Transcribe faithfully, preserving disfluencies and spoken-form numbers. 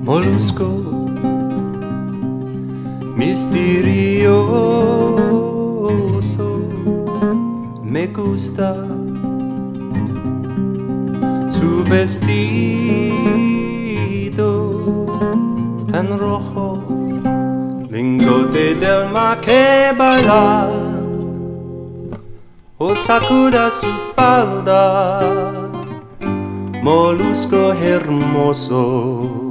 molusco misterioso. Me gusta su vestido tan rojo, lingote del mar que baila o sacuda su falda, molusco hermoso.